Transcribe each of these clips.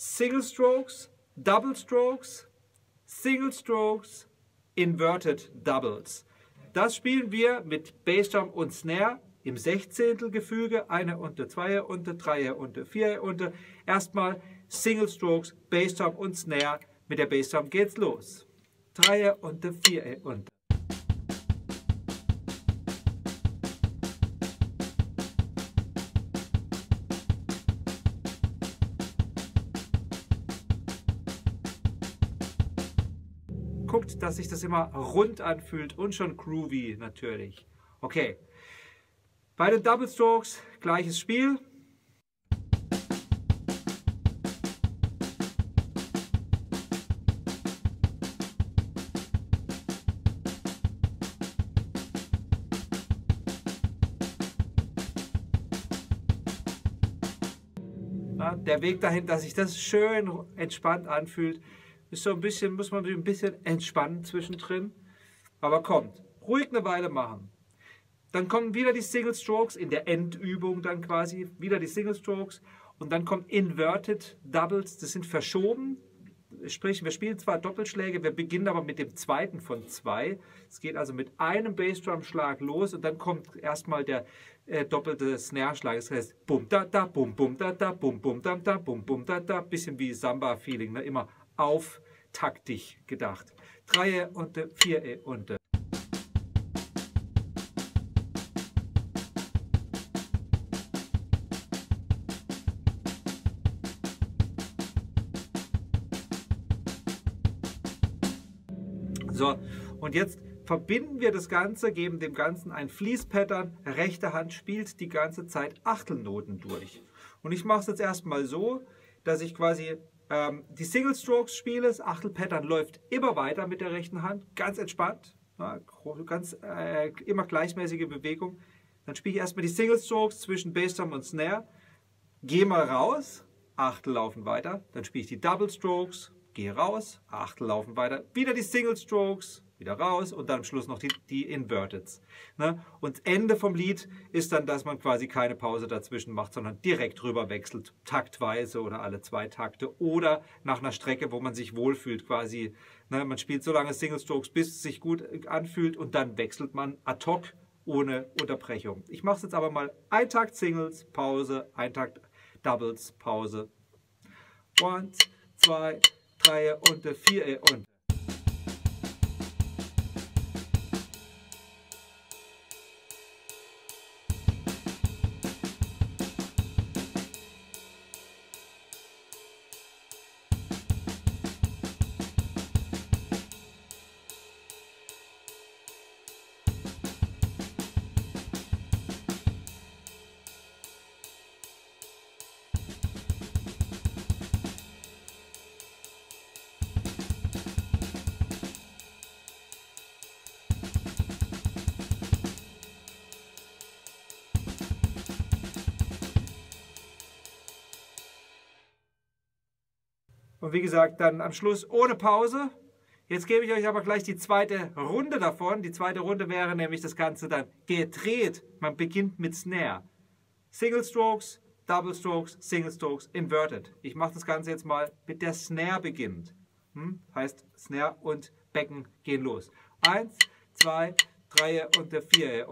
Single Strokes, Double Strokes, Single Strokes, Inverted Doubles. Das spielen wir mit Bassdrum und Snare im Sechzehntelgefüge, eine Unte, zwei Unte, drei Unte, vier Unte. Erstmal Single Strokes, Bassdrum und Snare. Mit der Bassdrum geht's los. Drei Unte, vier Unte. Guckt, dass sich das immer rund anfühlt und schon groovy natürlich. Okay, bei den Double Strokes gleiches Spiel. Ja, der Weg dahin, dass sich das schön entspannt anfühlt, ist so ein bisschen, muss man ein bisschen entspannen zwischendrin. Aber kommt, ruhig eine Weile machen. Dann kommen wieder die Single Strokes in der Endübung dann quasi, wieder die Single Strokes. Und dann kommen Inverted Doubles, das sind verschoben. Sprich, wir spielen zwar Doppelschläge, wir beginnen aber mit dem zweiten von zwei. Es geht also mit einem Bassdrum-Schlag los und dann kommt erstmal der doppelte Snare-Schlag. Das heißt, bum da da, bum bum da da, bum bum da da, bum bum da da. Bisschen wie Samba-Feeling, ne? Immer auftaktig gedacht. 3 Unte, 4 Unte. So, und jetzt verbinden wir das Ganze, geben dem Ganzen ein Fließpattern. Rechte Hand spielt die ganze Zeit Achtelnoten durch. Und ich mache es jetzt erstmal so, dass ich quasi die Single Strokes spiele. Das Achtelpattern läuft immer weiter mit der rechten Hand, ganz entspannt, ja, immer gleichmäßige Bewegung. Dann spiele ich erstmal die Single Strokes zwischen Bassdrum und Snare, gehe mal raus, Achtel laufen weiter, dann spiele ich die Double Strokes, gehe raus, Achtel laufen weiter, wieder die Single Strokes, wieder raus und dann am Schluss noch die Inverteds. Ne? Und Ende vom Lied ist dann, dass man quasi keine Pause dazwischen macht, sondern direkt rüber wechselt, taktweise oder alle 2 Takte oder nach einer Strecke, wo man sich wohlfühlt quasi. Ne? Man spielt so lange Single Strokes, bis es sich gut anfühlt und dann wechselt man ad hoc ohne Unterbrechung. Ich mache es jetzt aber mal ein Takt Singles, Pause, ein Takt Doubles, Pause. 1, 2, 3 und 4 und. Und wie gesagt, dann am Schluss ohne Pause. Jetzt gebe ich euch aber gleich die zweite Runde davon. Die zweite Runde wäre nämlich das Ganze dann gedreht. Man beginnt mit Snare. Single Strokes, Double Strokes, Single Strokes, Inverted. Ich mache das Ganze jetzt mal mit der Snare beginnt. Heißt Snare und Becken gehen los. 1, 2, 3 und 4.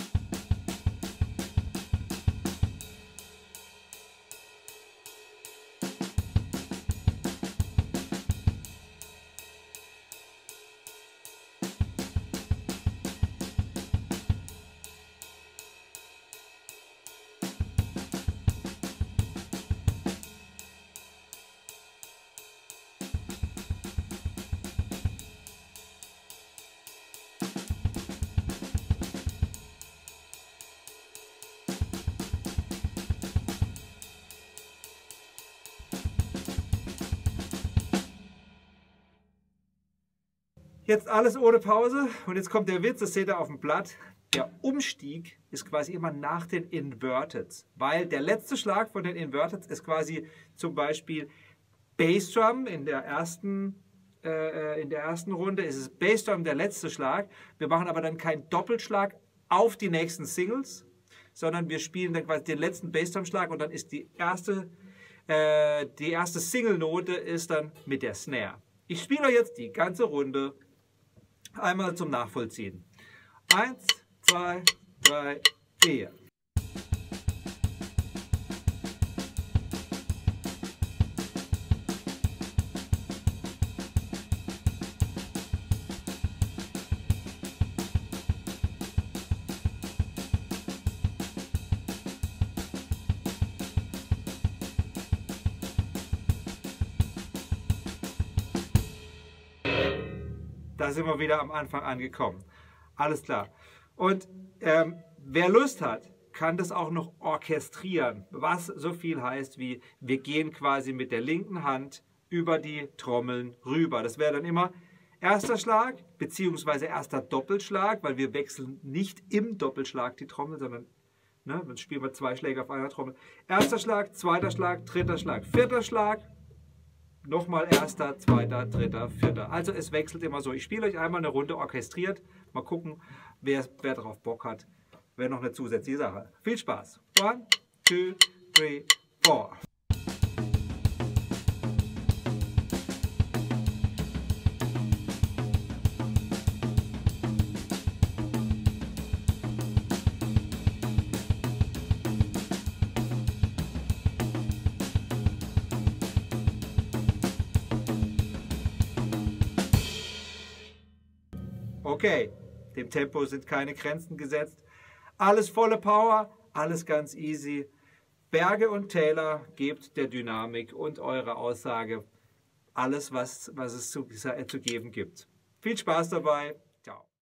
Jetzt alles ohne Pause und jetzt kommt der Witz, das seht ihr auf dem Blatt. Der Umstieg ist quasi immer nach den Inverteds, weil der letzte Schlag von den Inverteds ist quasi zum Beispiel Bassdrum in der ersten Runde ist es Bassdrum der letzte Schlag. Wir machen aber dann keinen Doppelschlag auf die nächsten Singles, sondern wir spielen dann quasi den letzten Bassdrum-Schlag und dann ist die erste Die erste Single-Note ist dann mit der Snare. Ich spiele euch jetzt die ganze Runde einmal zum Nachvollziehen. 1, 2, 3, 4. Da sind wir wieder am Anfang angekommen. Alles klar. Und wer Lust hat, kann das auch noch orchestrieren, was so viel heißt wie, wir gehen quasi mit der linken Hand über die Trommeln rüber. Das wäre dann immer erster Schlag bzw. erster Doppelschlag, weil wir wechseln nicht im Doppelschlag die Trommel, sondern dann spielen wir 2 Schläge auf einer Trommel. Erster Schlag, zweiter Schlag, dritter Schlag, vierter Schlag. Nochmal erster, zweiter, dritter, vierter. Also es wechselt immer so. Ich spiele euch einmal eine Runde orchestriert. Mal gucken, wer darauf Bock hat. Wäre noch eine zusätzliche Sache. Viel Spaß. 1, 2, 3, 4. Okay, dem Tempo sind keine Grenzen gesetzt. Alles volle Power, alles ganz easy. Berge und Täler gebt der Dynamik und eurer Aussage alles, was es zu geben gibt. Viel Spaß dabei.